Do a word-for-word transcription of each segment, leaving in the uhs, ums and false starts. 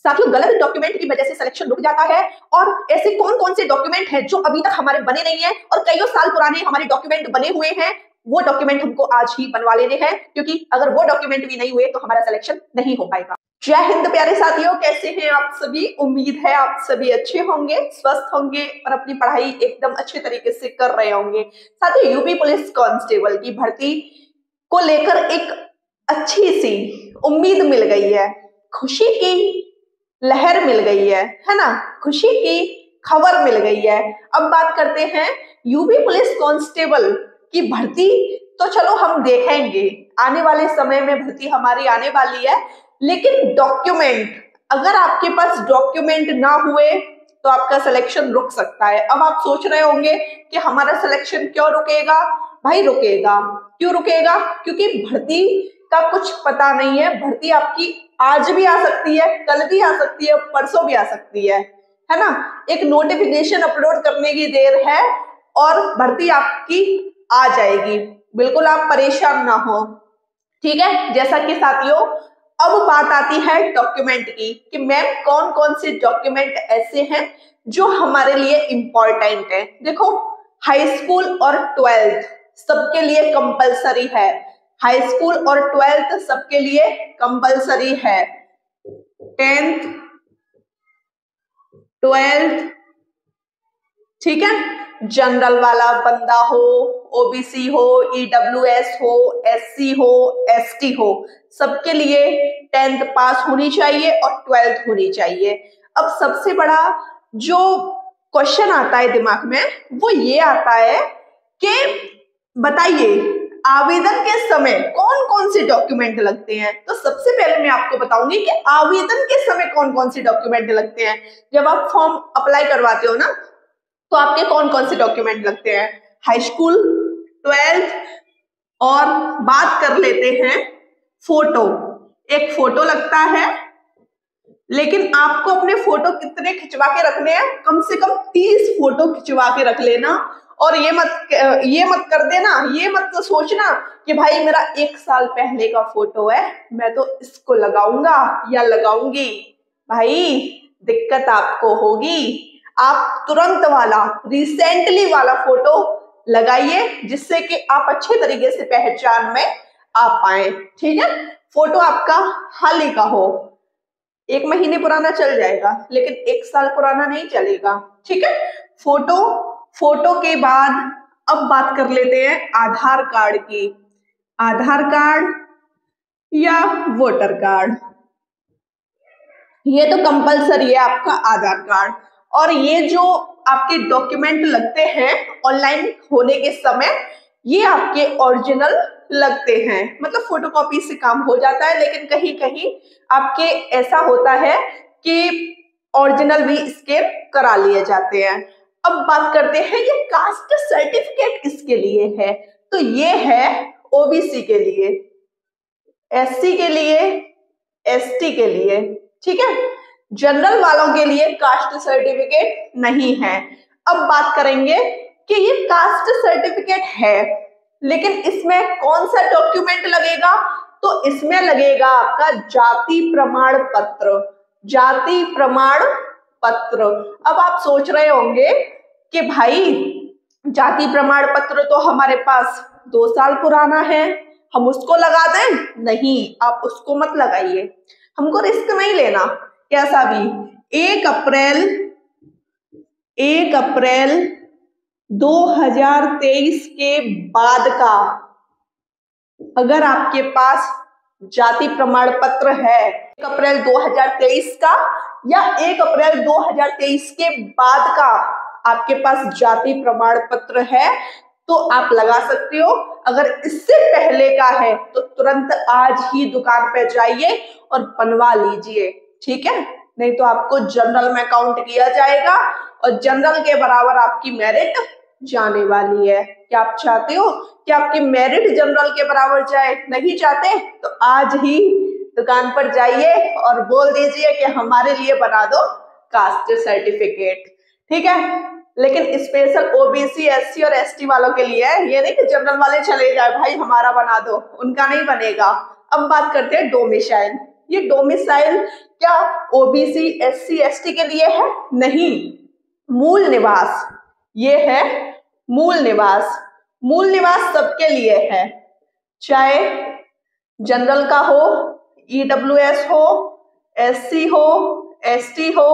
साथियों, गलत डॉक्यूमेंट की वजह से सिलेक्शन रुक जाता है। और ऐसे कौन कौन से डॉक्यूमेंट हैं जो अभी तक हमारे बने नहीं है और कईयों साल पुराने हमारे डॉक्यूमेंट बने हुए हैं, वो डॉक्यूमेंट हमको आज ही बनवा लेने हैं, क्योंकि अगर वो डॉक्यूमेंट भी नहीं हुए तो हमारा सिलेक्शन नहीं हो पाएगा। जय हिंद प्यारे साथियों, कैसे हैं आप सभी? उम्मीद है आप सभी अच्छे होंगे, स्वस्थ होंगे और अपनी पढ़ाई एकदम अच्छे तरीके से कर रहे होंगे। साथियों, यूपी पुलिस कांस्टेबल की भर्ती को लेकर एक अच्छी सी उम्मीद मिल गई है, खुशी की लहर मिल गई है है ना, खुशी की खबर मिल गई है। अब बात करते हैं यूपी पुलिस कांस्टेबल की भर्ती। तो चलो हम देखेंगे, आने वाले समय में भर्ती हमारी आने वाली है, लेकिन डॉक्यूमेंट, अगर आपके पास डॉक्यूमेंट ना हुए तो आपका सिलेक्शन रुक सकता है। अब आप सोच रहे होंगे कि हमारा सिलेक्शन क्यों रुकेगा? भाई रुकेगा, क्यों रुकेगा? क्योंकि भर्ती का कुछ पता नहीं है। भर्ती आपकी आज भी आ सकती है, कल भी आ सकती है, परसों भी आ सकती है, है ना। एक नोटिफिकेशन अपलोड करने की देर है और भर्ती आपकी आ जाएगी। बिल्कुल आप परेशान ना हो, ठीक है। जैसा कि साथियों, अब बात आती है डॉक्यूमेंट की कि मैम कौन कौन से डॉक्यूमेंट ऐसे हैं जो हमारे लिए इंपॉर्टेंट है। देखो, हाई स्कूल और ट्वेल्थ सबके लिए कंपलसरी है। हाई स्कूल और ट्वेल्थ सबके लिए कंपलसरी है। टेंथ, ट्वेल्थ, ठीक है। जनरल वाला बंदा हो, ओबीसी हो, ईडब्ल्यूएस हो, एससी हो, एसटी हो, सबके लिए टेंथ पास होनी चाहिए और ट्वेल्थ होनी चाहिए। अब सबसे बड़ा जो क्वेश्चन आता है दिमाग में वो ये आता है कि बताइए आवेदन के समय कौन कौन से डॉक्यूमेंट लगते हैं। तो सबसे पहले मैं आपको बताऊंगी कि आवेदन के समय कौन कौन से डॉक्यूमेंट लगते हैं। जब आप फॉर्म अप्लाई करवाते हो ना, तो आपके कौन कौन से डॉक्यूमेंट लगते हैं? हाई स्कूल, ट्वेल्थ, और बात कर लेते हैं फोटो। एक फोटो लगता है, लेकिन आपको अपने फोटो कितने खिंचवा के रखने हैं? कम से कम तीस फोटो खिंचवा के रख लेना। और ये मत ये मत कर देना, ये मत तो सोचना कि भाई मेरा एक साल पहले का फोटो है, मैं तो इसको लगाऊंगा या लगाऊंगी। भाई दिक्कत आपको होगी। आप तुरंत वाला, रिसेंटली वाला फोटो लगाइए, जिससे कि आप अच्छे तरीके से पहचान में आ पाए, ठीक है। फोटो आपका हाल ही का हो, एक महीने पुराना चल जाएगा, लेकिन एक साल पुराना नहीं चलेगा, ठीक है। फोटो फोटो के बाद अब बात कर लेते हैं आधार कार्ड की। आधार कार्ड या वोटर कार्ड, ये तो कंपलसरी है आपका आधार कार्ड। और ये जो आपके डॉक्यूमेंट लगते हैं ऑनलाइन होने के समय, ये आपके ओरिजिनल लगते हैं, मतलब फोटोकॉपी से काम हो जाता है, लेकिन कहीं कहीं आपके ऐसा होता है कि ओरिजिनल भी स्कैन करा लिए जाते हैं। अब बात करते हैं ये कास्ट सर्टिफिकेट किसके लिए है। तो ये है ओबीसी के लिए, एससी के लिए, एसटी के लिए, ठीक है। जनरल वालों के लिए कास्ट सर्टिफिकेट नहीं है। अब बात करेंगे कि ये कास्ट सर्टिफिकेट है, लेकिन इसमें कौन सा डॉक्यूमेंट लगेगा? तो इसमें लगेगा आपका जाति प्रमाण पत्र। जाति प्रमाण पत्र। अब आप सोच रहे होंगे कि भाई जाति प्रमाण पत्र तो हमारे पास दो साल पुराना है, हम उसको लगा दें? नहीं, आप उसको मत लगाइए, हमको रिस्क नहीं लेना कैसा भी। एक अप्रैल एक अप्रैल दो हज़ार तेईस के बाद का अगर आपके पास जाति प्रमाण पत्र है, एक अप्रैल दो हज़ार तेईस का या एक अप्रैल दो हज़ार तेईस के बाद का आपके पास जाति प्रमाण पत्र है, तो आप लगा सकते हो। अगर इससे पहले का है तो तुरंत आज ही दुकान पे जाइए और बनवा लीजिए, ठीक है। नहीं तो आपको जनरल में काउंट किया जाएगा और जनरल के बराबर आपकी मेरिट जाने वाली है। क्या आप चाहते हो कि आपकी मेरिट जनरल के बराबर जाए? नहीं चाहते तो आज ही दुकान पर जाइए और बोल दीजिए कि हमारे लिए बना दो कास्ट सर्टिफिकेट, ठीक है। लेकिन स्पेशल ओबीसी, एससी और एसटी वालों के लिए है, ये नहीं कि जनरल वाले चले जाए भाई हमारा बना दो, उनका नहीं बनेगा। अब बात करते हैं डोमिसाइल। ये डोमिसाइल क्या ओबीसी एससी एसटी के लिए है? नहीं, मूल निवास ये है मूल निवास। मूल निवास सबके लिए है, चाहे जनरल का हो, ईडब्ल्यूएस हो, एससी हो, एसटी हो,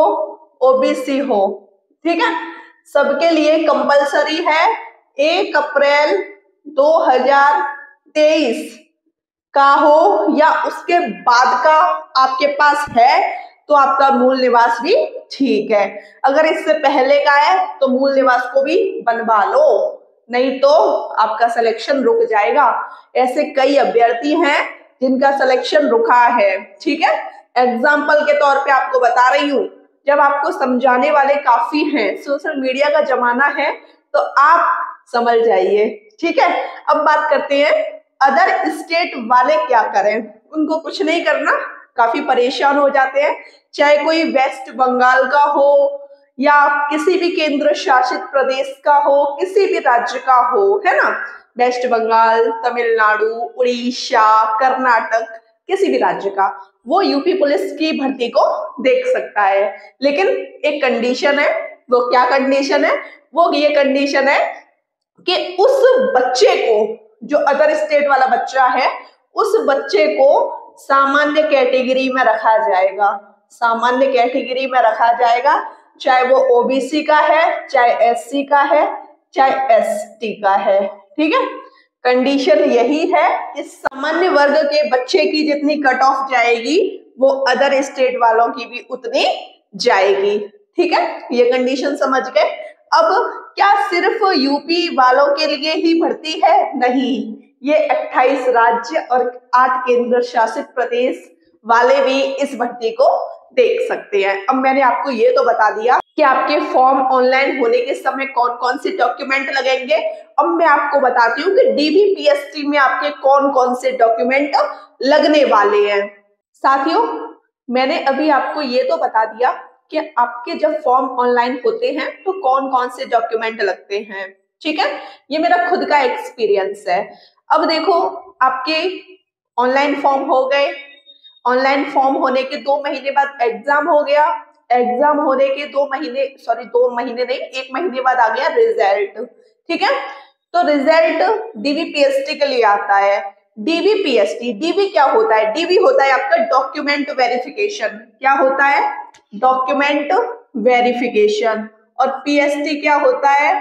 ओबीसी हो, ठीक है, सबके लिए कंपलसरी है। एक अप्रैल दो हजार तेईस का हो या उसके बाद का आपके पास है तो आपका मूल निवास भी ठीक है। अगर इससे पहले का है तो मूल निवास को भी बनवा लो, नहीं तो आपका सिलेक्शन रुक जाएगा। ऐसे कई अभ्यर्थी हैं जिनका सिलेक्शन रुका है, ठीक है। एग्जाम्पल के तौर पे आपको बता रही हूँ, जब आपको समझाने वाले काफी हैं, सोशल मीडिया का जमाना है, तो आप समझ जाइए, ठीक है। अब बात करते हैं अदर स्टेट वाले क्या करें। उनको कुछ नहीं करना, काफी परेशान हो जाते हैं, चाहे कोई वेस्ट बंगाल का हो या किसी भी केंद्र शासित प्रदेश का हो, किसी भी राज्य का हो, है ना, वेस्ट बंगाल, तमिलनाडु, उड़ीसा, कर्नाटक, किसी भी राज्य का, वो यूपी पुलिस की भर्ती को देख सकता है। लेकिन एक कंडीशन है, वो क्या कंडीशन है? वो ये कंडीशन है कि उस बच्चे को, जो अदर स्टेट वाला बच्चा है, उस बच्चे को सामान्य कैटेगरी में रखा जाएगा। सामान्य कैटेगरी में रखा जाएगा, चाहे वो ओबीसी का है, चाहे एससी का है, चाहे एसटी का है, ठीक है। कंडीशन यही है कि सामान्य वर्ग के बच्चे की जितनी कट ऑफ जाएगी वो अदर स्टेट वालों की भी उतनी जाएगी, ठीक है। ये कंडीशन समझ गए। अब क्या सिर्फ यूपी वालों के लिए ही भर्ती है? नहीं, ये अट्ठाईस राज्य और आठ केंद्र शासित प्रदेश वाले भी इस भर्ती को देख सकते हैं। अब मैंने आपको ये तो बता दिया कि आपके फॉर्म ऑनलाइन होने के समय कौन कौन से डॉक्यूमेंट लगेंगे। अब मैं आपको बताती हूँ कि डीबीपीएसटी में आपके कौन कौन से डॉक्यूमेंट लगने वाले हैं। साथियों, मैंने अभी आपको ये तो बता दिया कि आपके जब फॉर्म ऑनलाइन होते हैं तो कौन कौन से डॉक्यूमेंट लगते हैं, ठीक है। ये मेरा खुद का एक्सपीरियंस है। अब देखो, आपके ऑनलाइन फॉर्म हो गए, ऑनलाइन फॉर्म होने के दो महीने बाद एग्जाम हो गया, एग्जाम होने के दो महीने सॉरी दो महीने नहीं एक महीने बाद आ गया रिजल्ट, ठीक है। तो रिजल्ट डीबीपीएसटी के लिए आता है। डीबीपीएसटी, डीबी क्या होता है? डीबी होता है आपका डॉक्यूमेंट वेरिफिकेशन। क्या होता है? Document verification. और पीएसटी क्या होता है?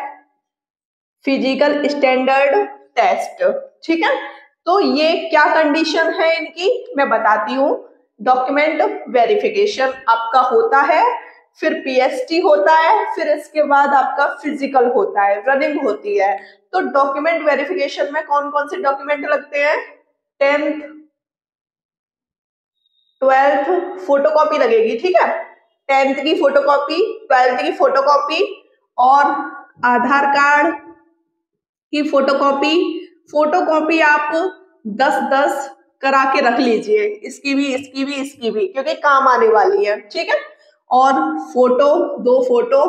फिजिकल स्टैंडर्ड टेस्ट, ठीक है। तो ये क्या कंडीशन है इनकी, मैं बताती हूँ। डॉक्यूमेंट वेरिफिकेशन आपका होता है, फिर पीएसटी होता है, फिर इसके बाद आपका फिजिकल होता है, रनिंग होती है। तो डॉक्यूमेंट वेरिफिकेशन में कौन कौन से डॉक्यूमेंट लगते हैं? टेंथ ट्वेल्थ फोटोकॉपी लगेगी, ठीक है। टेंथ की फोटोकॉपी, ट्वेल्थ की फोटोकॉपी और आधार कार्ड की फोटोकॉपी। फोटोकॉपी आप दस दस करा के रख लीजिए, इसकी भी इसकी भी इसकी भी, क्योंकि काम आने वाली है, ठीक है। और फोटो, दो फोटो,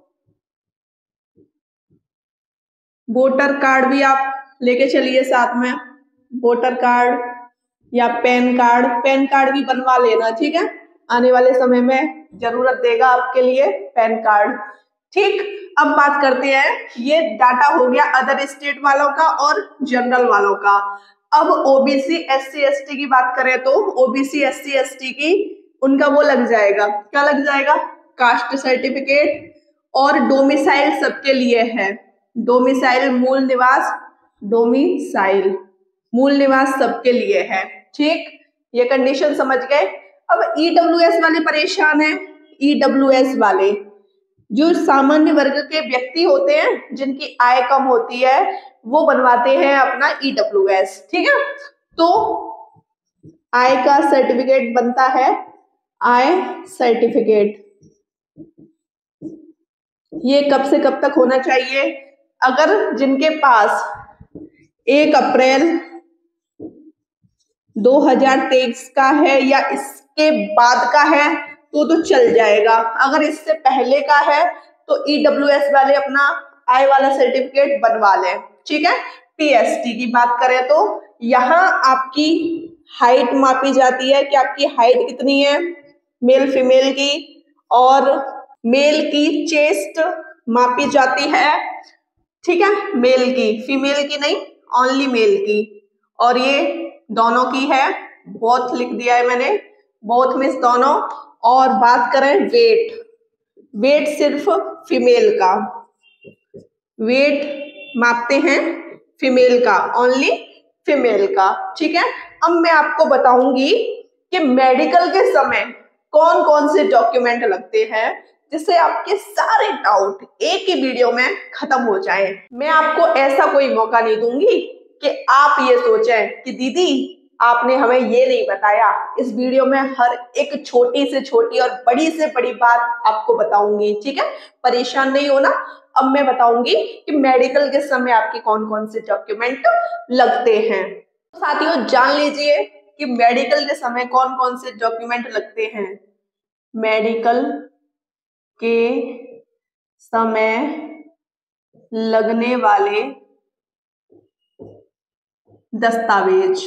वोटर कार्ड भी आप लेके चलिए साथ में, वोटर कार्ड या पैन कार्ड, पैन कार्ड भी बनवा लेना, ठीक है। आने वाले समय में जरूरत देगा आपके लिए पैन कार्ड, ठीक। अब बात करते हैं, ये डाटा हो गया अदर स्टेट वालों का और जनरल वालों का। अब ओबीसी एससी एसटी की बात करें तो ओबीसी एससी एसटी की उनका वो लग जाएगा, क्या लग जाएगा? Caste certificate. और डोमिसाइल सबके लिए है, डोमिसाइल मूल निवास, डोमिसाइल मूल निवास सबके लिए है, ठीक। ये कंडीशन समझ गए। अब ईडब्ल्यूएस वाले परेशान हैं। ईडब्ल्यूएस वाले जो सामान्य वर्ग के व्यक्ति होते हैं, जिनकी आय कम होती है, वो बनवाते हैं अपना ईडब्ल्यूएस, ठीक है। तो आय का सर्टिफिकेट बनता है, आय सर्टिफिकेट। ये कब से कब तक होना चाहिए? अगर जिनके पास एक अप्रैल दो हजार तेईस का है या इसके बाद का है तो तो चल जाएगा। अगर इससे पहले का है तो ईडब्ल्यूएस वाले अपना आय वाला सर्टिफिकेट बनवा लें, ठीक है। पीएसटी की बात करें तो यहाँ आपकी हाइट मापी जाती है कि आपकी हाइट कितनी है मेल फीमेल की, और मेल की चेस्ट मापी जाती है, ठीक है, मेल की, फीमेल की नहीं, ओनली मेल की। और ये दोनों की है, बोथ लिख दिया है मैंने, बोथ मीन्स दोनों। और बात करें वेट, वेट सिर्फ फीमेल का, वेट मापते हैं फीमेल का, ओनली फीमेल का, ठीक है। अब मैं आपको बताऊंगी कि मेडिकल के समय कौन कौन से डॉक्यूमेंट लगते हैं, जिससे आपके सारे डाउट एक ही वीडियो में खत्म हो जाए। मैं आपको ऐसा कोई मौका नहीं दूंगी कि आप ये सोचें कि दीदी आपने हमें ये नहीं बताया। इस वीडियो में हर एक छोटी से छोटी और बड़ी से बड़ी बात आपको बताऊंगी, ठीक है, परेशान नहीं होना। अब मैं बताऊंगी कि मेडिकल के समय आपके कौन कौन से डॉक्यूमेंट लगते हैं। तो साथियों जान लीजिए कि मेडिकल के समय कौन कौन से डॉक्यूमेंट लगते हैं। मेडिकल के समय लगने वाले दस्तावेज,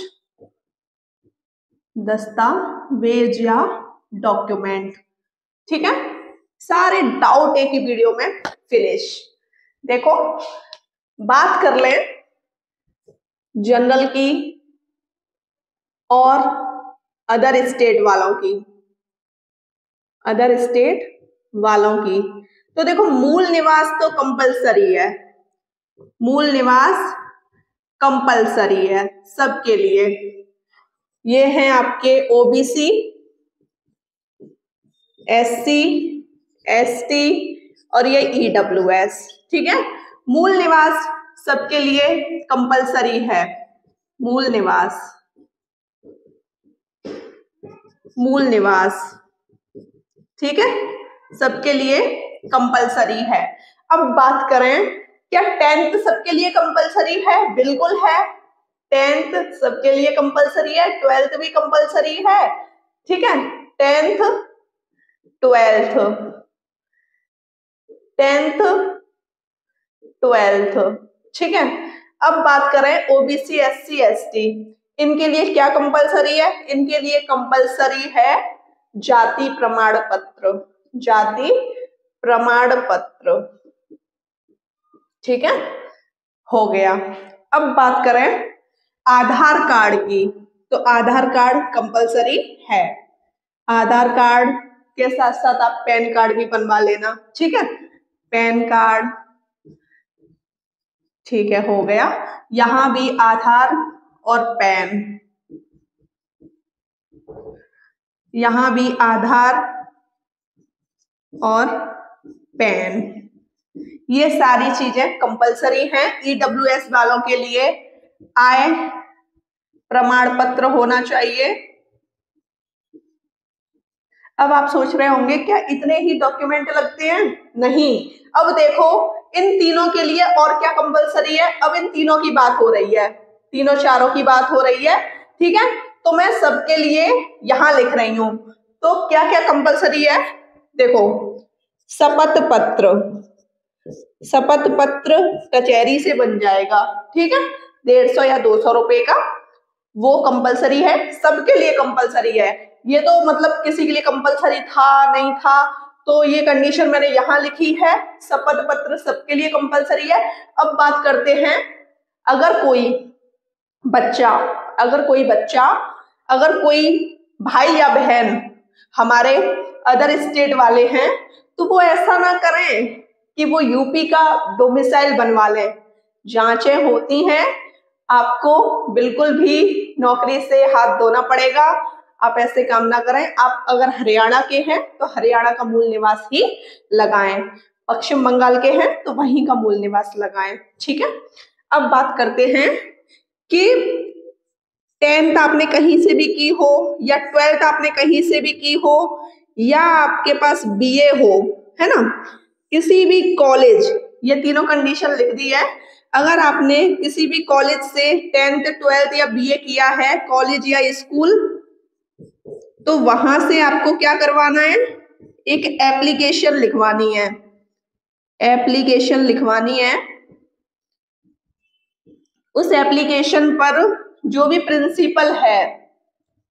दस्तावेज या डॉक्यूमेंट, ठीक है, सारे डाउट एक ही वीडियो में फिनिश। देखो बात कर लें जनरल की और अदर स्टेट वालों की, अदर स्टेट वालों की, तो देखो मूल निवास तो कंपलसरी है, मूल निवास कंपलसरी है सबके लिए। ये हैं आपके ओबीसी, एससी, एसटी और ये ईडब्ल्यूएस, ठीक है। मूल निवास सबके लिए कंपलसरी है, मूल निवास, मूल निवास, ठीक है, सबके लिए कंपलसरी है। अब बात करें क्या टेंथ सबके लिए कंपलसरी है? बिल्कुल है, टेंथ सबके लिए कंपलसरी है, ट्वेल्थ भी कंपलसरी है, ठीक है, टेंथ ट्वेल्थ, टेंथ ट्वेल्थ, ठीक है। अब बात करें ओबीसी, एससी, एसटी, इनके लिए क्या कंपलसरी है? इनके लिए कंपलसरी है जाति प्रमाण पत्र, जाति प्रमाण पत्र, ठीक है, हो गया। अब बात करें आधार कार्ड की, तो आधार कार्ड कंपलसरी है, आधार कार्ड के साथ साथ आप पैन कार्ड भी बनवा लेना, ठीक है, पैन कार्ड, ठीक है, हो गया। यहां भी आधार और पैन, यहां भी आधार और पैन, ये सारी चीजें कंपलसरी हैं। ईडब्ल्यूएस वालों के लिए आय प्रमाण पत्र होना चाहिए। अब आप सोच रहे होंगे क्या इतने ही डॉक्यूमेंट लगते हैं? नहीं, अब देखो इन तीनों के लिए और क्या कंपलसरी है। अब इन तीनों की बात हो रही है, तीनों चारों की बात हो रही है, ठीक है, तो मैं सबके लिए यहां लिख रही हूं। तो क्या क्या कंपलसरी है? देखो शपथ पत्र, शपथ पत्र कचहरी से बन जाएगा, ठीक है, डेढ़ सौ या दो सौ रुपए का, वो कंपलसरी है, सबके लिए कंपलसरी है। ये तो मतलब किसी के लिए कंपलसरी था नहीं था, तो ये कंडीशन मैंने यहां लिखी है, शपथ पत्र सबके लिए कंपलसरी है। अब बात करते हैं अगर कोई बच्चा, अगर कोई बच्चा अगर कोई भाई या बहन हमारे अदर स्टेट वाले हैं, तो वो ऐसा ना करें कि वो यूपी का डोमिसाइल बनवा लें। जांचें होती हैं, आपको बिल्कुल भी नौकरी से हाथ धोना पड़ेगा, आप ऐसे काम ना करें। आप अगर हरियाणा के हैं तो हरियाणा का मूल निवास ही लगाएं, पश्चिम बंगाल के हैं तो वहीं का मूल निवास लगाएं, ठीक है। अब बात करते हैं कि टेंथ आपने कहीं से भी की हो या ट्वेल्थ आपने कहीं से भी की हो या आपके पास बीए हो, है ना, किसी भी कॉलेज, ये तीनों कंडीशन लिख दी है। अगर आपने किसी भी कॉलेज से टेंथ ट्वेल्थ या बीए किया है, कॉलेज या स्कूल, तो वहां से आपको क्या करवाना है? एक एप्लीकेशन लिखवानी है, एप्लीकेशन लिखवानी है। उस एप्लीकेशन पर जो भी प्रिंसिपल है,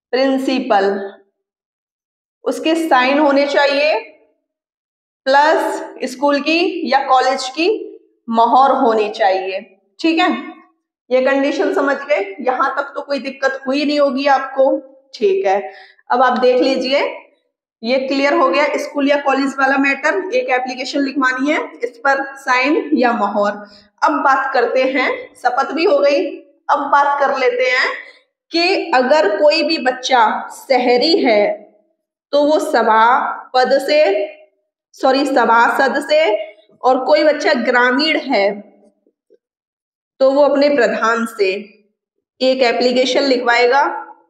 प्रिंसिपल, उसके साइन होने चाहिए, प्लस स्कूल की या कॉलेज की मोहर होनी चाहिए। ठीक है, ये कंडीशन समझ गए? यहां तक तो कोई दिक्कत हुई नहीं होगी आपको। ठीक है, अब आप देख लीजिए, ये क्लियर हो गया स्कूल या कॉलेज वाला मैटर। एक एप्लीकेशन लिखवानी है, इस पर साइन या मोहर। अब बात करते हैं, शपथ भी हो गई, अब बात कर लेते हैं कि अगर कोई भी बच्चा शहरी है तो वो सभा पद से, सॉरी सभासद से, और कोई बच्चा ग्रामीण है तो वो अपने प्रधान से एक एप्लीकेशन लिखवाएगा,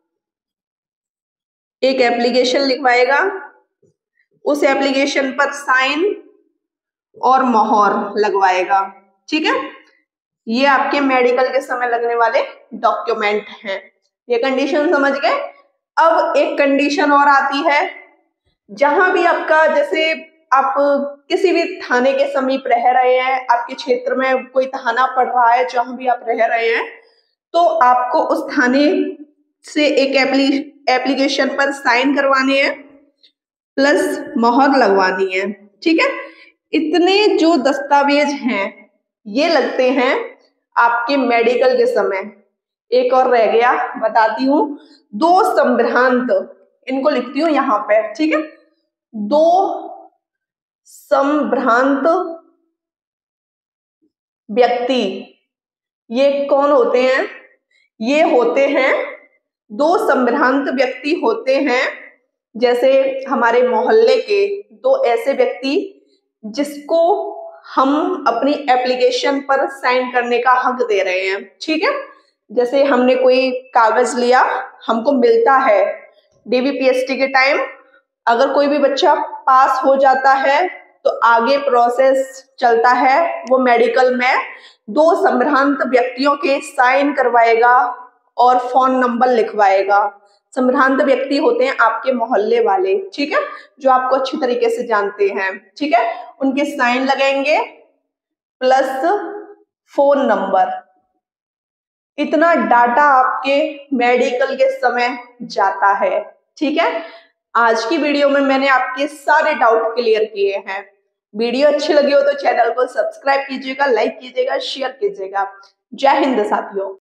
एक एप्लीकेशन लिखवाएगा, उस एप्लीकेशन पर साइन और मोहर लगवाएगा। ठीक है, ये आपके मेडिकल के समय लगने वाले डॉक्यूमेंट हैं। ये कंडीशन समझ गए? अब एक कंडीशन और आती है, जहां भी आपका, जैसे आप किसी भी थाने के समीप रह रहे हैं, आपके क्षेत्र में कोई थाना पड़ रहा है, जहां भी आप रह रहे हैं, तो आपको उस थाने से एक एप्ली एप्लीकेशन पर साइन करवाने हैं, प्लस मोहर लगवानी है। ठीक है, इतने जो दस्तावेज हैं ये लगते हैं आपके मेडिकल के समय। एक और रह गया, बताती हूँ, दो संभ्रांत, इनको लिखती हूँ यहाँ पे। ठीक है, दो संभ्रांत व्यक्ति, ये कौन होते हैं? ये होते हैं, दो संभ्रांत व्यक्ति होते हैं, जैसे हमारे मोहल्ले के दो ऐसे व्यक्ति जिसको हम अपनी एप्लीकेशन पर साइन करने का हक दे रहे हैं। ठीक है, जैसे हमने कोई कागज लिया, हमको मिलता है डीबीपीएसटी के टाइम, अगर कोई भी बच्चा पास हो जाता है तो आगे प्रोसेस चलता है, वो मेडिकल में दो संभ्रांत व्यक्तियों के साइन करवाएगा और फोन नंबर लिखवाएगा। संभ्रांत व्यक्ति होते हैं आपके मोहल्ले वाले, ठीक है, जो आपको अच्छी तरीके से जानते हैं। ठीक है, उनके साइन लगेंगे प्लस फोन नंबर। इतना डाटा आपके मेडिकल के समय जाता है। ठीक है, आज की वीडियो में मैंने आपके सारे डाउट क्लियर किए हैं। वीडियो अच्छी लगी हो तो चैनल को सब्सक्राइब कीजिएगा, लाइक कीजिएगा, शेयर कीजिएगा। जय हिंद साथियों।